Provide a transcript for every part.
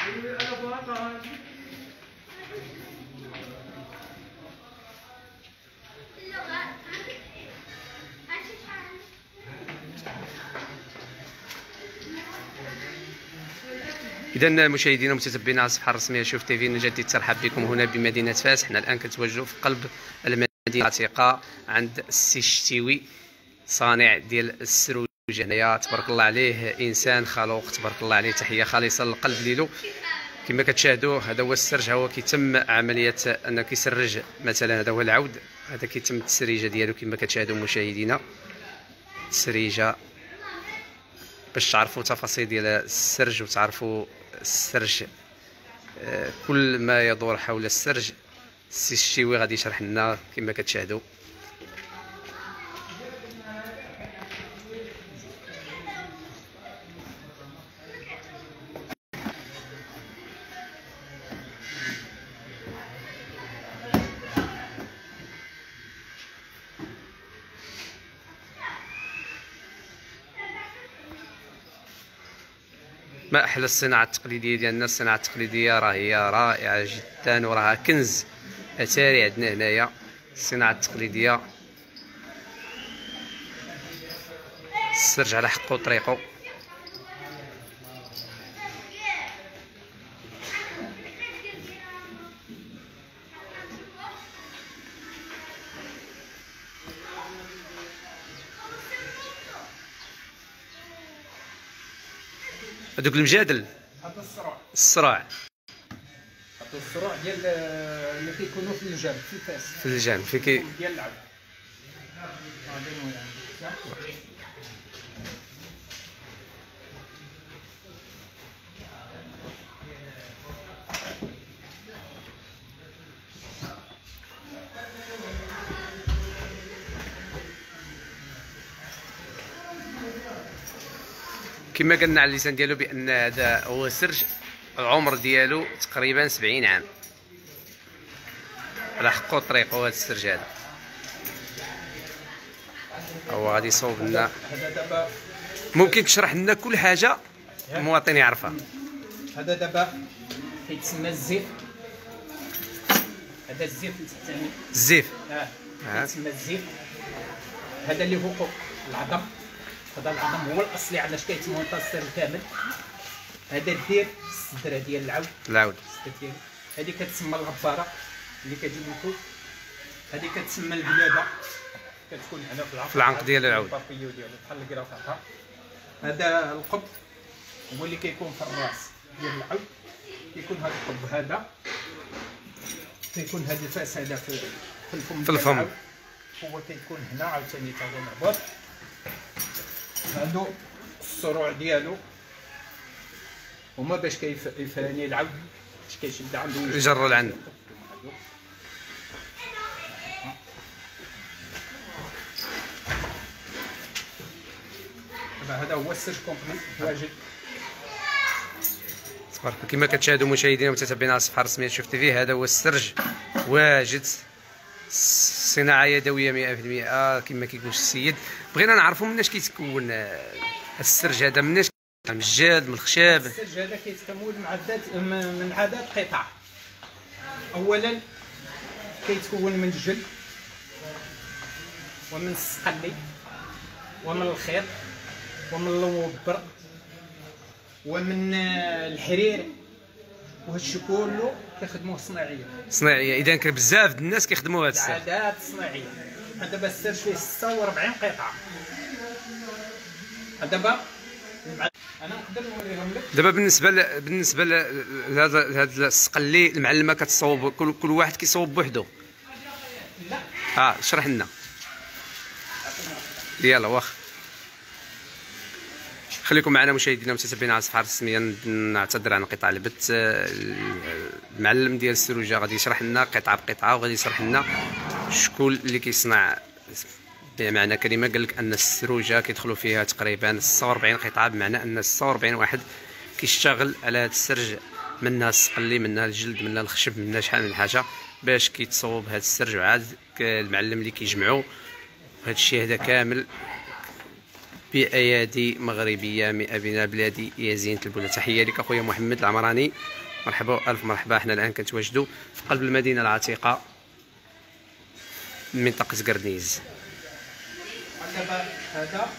إذا مشاهدينا ومتتبعينا على الصفحة الرسمية شوف تيفي نجدد الترحاب بكم هنا بمدينة فاس. حنا الآن كنتواجدوا في قلب المدينة العتيقة عند السي الشتيوي صانع ديال السروجة. هنايا تبارك الله عليه إنسان خلوق تبارك الله عليه، تحية خالصة للقلب ديالو. كما كتشاهدوا هذا هو السرج، هو كيتم عملية أنه كيسرج مثلا. هذا هو العود، هذا كيتم التسريجة ديالو كما كتشاهدوا مشاهدينا. التسريجة باش تعرفوا تفاصيل ديال السرج وتعرفوا السرج، كل ما يدور حول السرج السي الشتيوي غادي يشرح لنا كما كتشاهدوا. ما أحلى الصناعة التقليدية ديالنا. الصناعة التقليدية راه هي رائعة جدا وراها كنز أثري عندنا هنايا. الصناعة التقليدية السرج على حقه وطريقه. هذوك المجادل، هذا الصراع هذا الصراع ديال اللي كيكونوا في الجانب في فاس، في الجانب في كي ديال العب. كما قلنا على اللسان ديالو بان هذا هو سرج العمر ديالو تقريبا 70 عام على حقه طريقه. هذا السرج هذا هو غادي يصوب لنا. ممكن تشرح لنا كل حاجه المواطن يعرفها؟ هذا دابا كيتسمى الزيف. هذا الزيف الثاني الزيف كيتسمى الزيف. هذا اللي فوق العظم، هذا العظم هو الاصلي علاش كيتمونطا السر كامل. هذا الدير الصدره ديال العود الصدر ديالو. هذه كتسمى الغباره اللي كتجي من فوق. هذه كتسمى القلاده، كتكون هنا في العنق ديال العود البابيو ديالو بحال الكرافطه. هذا القب هو اللي كيكون في الراس ديال العود. كيكون هذا القب هذا كيكون هذا الفاس هذا في الفم هو كيكون هنا عاوتاني تا هو مربوط. هادو الصروع ديالو هما باش كيفاني العود، باش كيشد عنده يجر العند. هذا هو السرج كومبلي واجد. تبارك كما كتشاهدوا مشاهدينا ومتابعينا على الصفحه الرسميه شوف تيفي. هذا هو السرج واجد، صناعه يدويه 100% كما كيقول السيد. بغينا نعرفوا مناش كيتكون السرج هذا، مناش من الجلد من الخشب؟ السرج هذا كيتكون من عدد قطع. اولا كيتكون من الجلد ومن الصقلي ومن الخيط ومن الوبر ومن الحرير. وهادشي كله كيخدموه صناعيه. اذا كان بزاف د الناس كيخدموا هذا السرج. عادات صناعيه. دابا السرج فيه 46 قطعه. دابا انا نقدر نوريهم لك. دابا بالنسبه لهذا الصقلي المعلمه كتصوب كل واحد كيصوب بوحدو. لا شرح لنا. يلا واخا خليكم معنا مشاهدينا ومتابعينا على الصفحه الرسميه. نعتذر عن قطع البث. المعلم ديال السروجه غادي يشرح لنا قطعه بقطعه وغادي يشرح لنا الشكل اللي كيصنع. بمعنى كلمه قال لك ان السروجه كيدخلوا فيها تقريبا 46 قطعه، بمعنى ان 46 واحد كيشتغل على هذا السرج، منها الصقلي منها الجلد منها الخشب منها شحال من حاجه باش كيتصوب هذا السرج. وعاد المعلم اللي كيجمعو هذا الشيء هذا كامل بايادي مغربيه 100% بلادي يا زينة البلاد. تحيه لك اخويا محمد العمراني، مرحبا الف مرحبا. حنا الان كنتواجدوا في قلب المدينه العتيقه منطقه قرديز. دابا هذا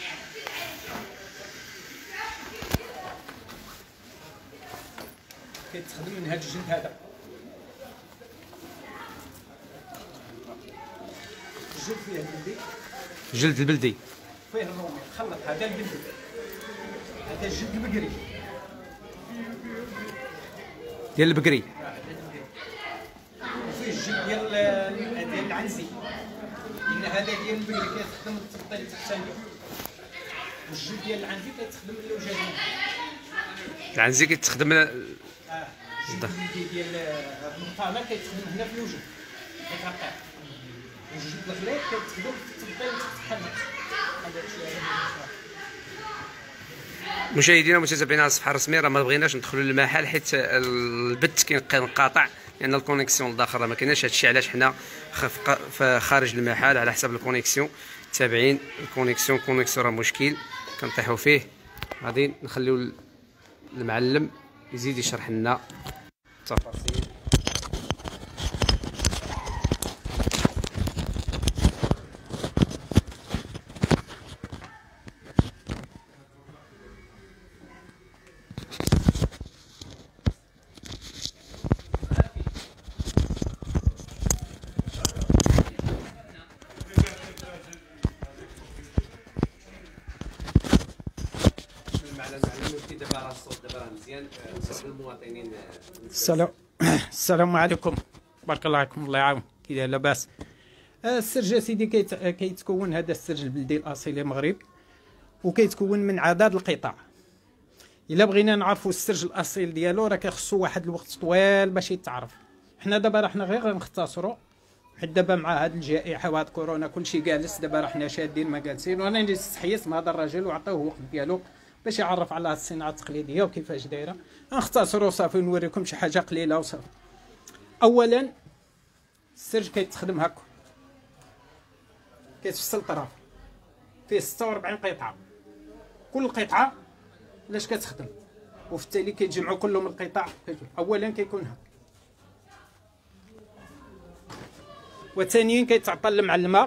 كيتخدم من هذا الجلد هذا، الجلد فيه البلدي، جلد البلدي فيه الرومي خلط. هذا البلدي، هذا الجلد البقري ديال البقري، وفيه الجلد ديال العنزي، لان هذا ديال البقري كيتخدم للتبطيل التحتاني، والجلد ديال العنزي كيتخدم للوجاجين. العنزي كيتخدم الجلد البلدي ديال المطالة كيتخدم هنا في الوجه كيترقع، والجلد الغليظ كيتخدم في التبطيل التحتاني. مشاهدينا ومتابعينا على الصفحه الرسميه، راه ما بغيناش ندخلوا للمحل حيت البث كينقطع لان الكونيكسيون لداخل راه ما كايناش. هادشي علاش حنا خارج المحل على حساب الكونيكسيون، تابعين الكونيكسيون راه مشكل كنطيحوا فيه. غادي نخليو المعلم يزيد يشرح لنا التفاصيل. السلام عليكم، بارك الله عليكم، الله يعاون. كي داير لاباس؟ السرج سيدي كيتكون هذا السرج البلدي الاصيل المغرب، وكيتكون من عدد القطع. الا بغينا نعرفوا السرج الاصيل ديالو راه كيخصو واحد الوقت طويل باش يتعرف. حنا دابا حنا غير غنختصروا، حيت دابا مع هاد الجائحه وهاد كورونا كلشي جالس، دابا راه حنا شادين ما جالسين. وانا استحييت من هذا الراجل وعطوه الوقت ديالو باش يعرف على الصناعه التقليديه وكيفاش دايره. غنختصروا صافي ونوريكم شي حاجه قليله وصافي. اولا السرج كيتخدم هكا، كيتفصل طرف فيه 46 قطعه، كل قطعه علاش كتخدم، وفي التالي كيتجمعوا كلهم القطع. اولا كيكون هكا، وثانيا كيتعطل مع الماء،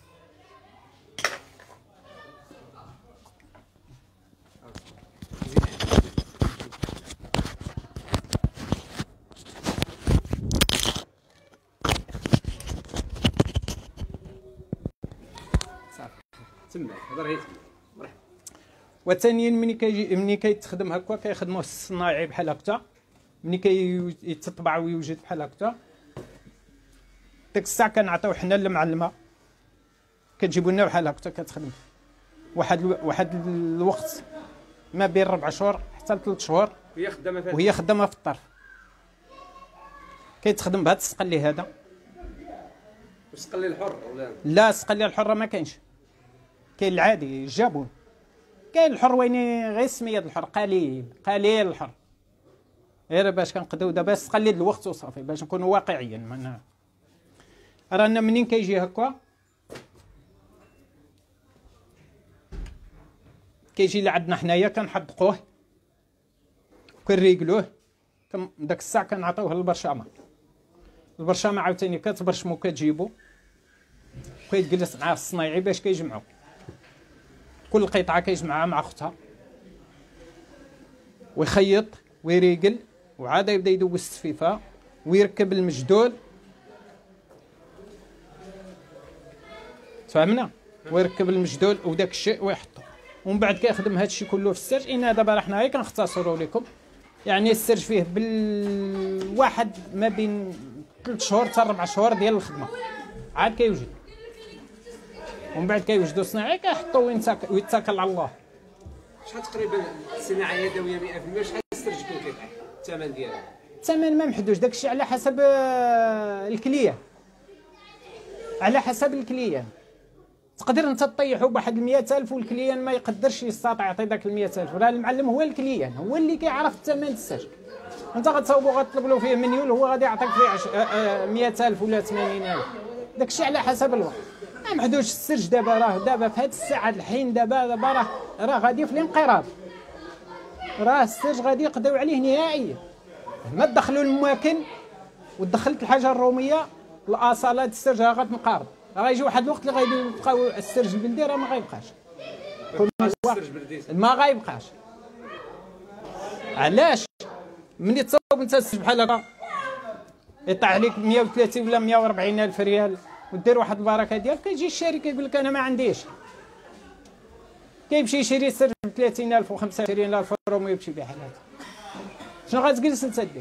وثانيا ملي كيتخدم هكا كيخدموه الصناعي بحال هكا، ملي كيتطبع ويوجد بحال هكا. ديك الساعه كنعطيو حنا المعلمه، كتجيبوا لنا بحال هكا، كتخدم واحد الوقت ما بين 4 شهور حتى ل 3 شهور وهي خدامه في الطرف. كيتخدم بهذا السقلي هذا. السقلي الحر ولا لا؟ السقلي الحر ما كاينش، كاين العادي الجابون، كاين الحر وين غير سميه الحر، قليل الحر، غير باش كنقدروا دابا السقلي الوقت وصافي باش نكونوا واقعيين. رانا منين كيجي هكا كيجي لعندنا حنايا كنحدقوه كنريقلوه، داك الساعه كنعطيوه للبرشامه. البرشامه عاوتاني كتبرشمو كتجيبو كيتجلس مع الصنايعي باش كيجمعو كل قطعه، كيجمعها مع اختها ويخيط ويريقل، وعاد يبدا يدوز السفيفه ويركب المجدول. فهمنا؟ ويركب المجدول وداك الشيء ويحطو، ومن بعد كيخدم هذا الشيء كله في السرج. انا دابا راه حنا غير كنختصروا لكم، يعني السرج فيه بالواحد ما بين 3 شهور حتى 4 شهور ديال الخدمه، عاد كيوجد، ومن بعد كيوجدوا صناعي كيحطوا ويتكل على الله. شحال تقريبا الصناعه يدويه 100%؟ شحال السرج كيطيح الثمن ديالها؟ الثمن ما محدود، داك الشيء على حسب الكليه، على حسب الكليان. تقدر انت تطيحوا بواحد 100,000 والكليان ما يقدرش يستطيع يعطي داك 100,000. راه المعلم هو الكليان، هو اللي كيعرف الثمن السرج. انت غتصاوبو غتطلب له فيه مليون، هو غادي يعطيك فيه 100,000 ولا 80,000. داك الشيء على حسب الوقت. ما محدودش السرج دابا في هذه الساعه الحين دابا راه غادي في الانقراض. راه السرج غادي يقضيو عليه نهائيا. ما تدخلوا المواكن ودخلت الحاجه الروميه الاصالات السرج راه غتنقرض. غيجي واحد الوقت اللي غيبقاو السرج البلدي راه ما غيبقاش. ما غيبقاش. علاش؟ ملي تصاوب انت السرج بحال هكا يطلع عليك 130 ولا 140 الف ريال ودير واحد البركه ديالك، كيجي الشركه كيقول لك انا ما عنديش، كيمشي يشري السرج ب 30,000 و 25,000 رومي ويمشي بحال هكا. شنو غتجلس انت دير؟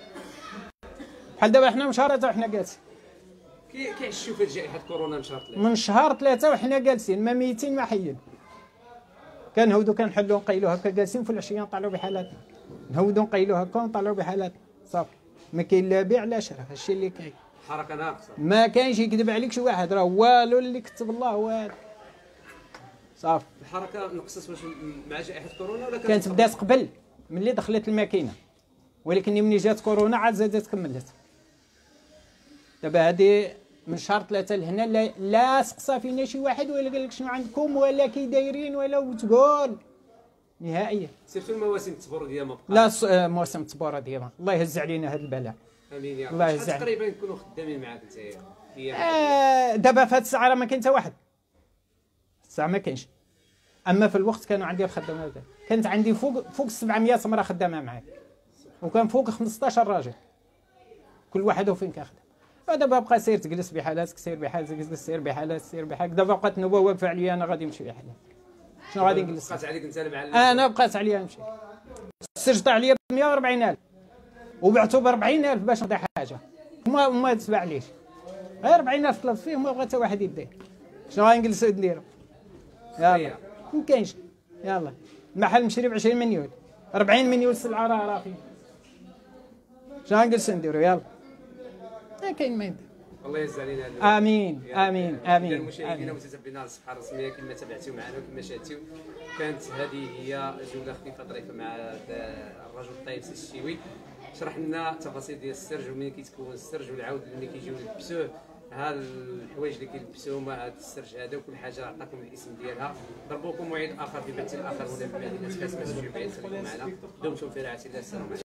بحال دابا حنا من شهر 3 وحنا جالسين. كيعشوا في جائحه كورونا من شهر 3. من شهر 3 وحنا جالسين، ما ميتين ما حيين. كنهودو كنحلو نقيلو هكا جالسين في العشيه نطلعو بحالاتنا. نهودو نقيلو هكا ونطلعو بحالاتنا، صافي. ما كاين لا بيع لا شراء، هادشي اللي كاين. الحركه ناقصه. ما كاينش يكذب عليك شي واحد، راه والو اللي كتب الله هو هذا. صافي. الحركه نقصت واش مع جائحه كورونا ولا كانت بدات قبل ملي دخلت الماكينه، ولكن ملي جات كورونا عاد زادت كملت. دابا هادي من شهر 3 لهنا لا سقسى فينا شي واحد ولا قال لك شنو عندكم ولا كي دايرين ولا وتقول نهائيا. سيرتو المواسم التبورديه ما بقاش. لا مواسم التبورديه الله يهز علينا هذا البلاء. امين يا رب. الله يهز علينا. تقريبا نكونوا خدامين معاك نتايا. دابا في هذه الساعه راه ما كاين حتى واحد. الساعه ما كاينش. اما في الوقت كانوا عندي الخدامه كانت عندي فوق 700 امراه خدامه معايا، وكان فوق 15 راجل كل واحد وفين كيخدم. دابا بقى سير تجلس بحالاتك، سير بحالك، تجلس سير بحالك، سير بحالك. دابا بقات النوبه واقفه عليا انا غادي نمشي بحالي. شنو غادي نجلس؟ بقات عليك انت المعلم. انا بقات عليا نمشي. السرج طاع عليا ب 140,000 وبعتو ب 40,000 باش نقضي حاجه، وما تباعليش. غير 40,000 طلبت فيه وما بغى حتى واحد يديه. شنو غنجلس نديرو؟ يلا ما كاينش. يلا المحل مشري ب 20 مليون، 40 مليون السلعه راه فيه. شنو غنجلس نديرو؟ يلا ما كاين ما يدير. الله يجزي علينا. امين امين امين. المشاهدين ومتابعينا الصفحه الرسميه كما تابعتوا معنا وكما شاهدتوا، كانت هذه هي جوله خفيفه ظريفه مع الرجل الطيب سي الشتيوي. شرح لنا التفاصيل ديال السرج ومنين كيتكون السرج والعود ملي كيجيو يلبسوه، ها الحوايج اللي كيلبسوهم، هذا السرج هذا وكل حاجه عطاكم الاسم ديالها. ضربوكم موعد اخر في بث اخر هنا في مدينه فاس. ما تمشيو بعيد، خليكم معنا. دمتم في رعايه الله. السلام عليكم.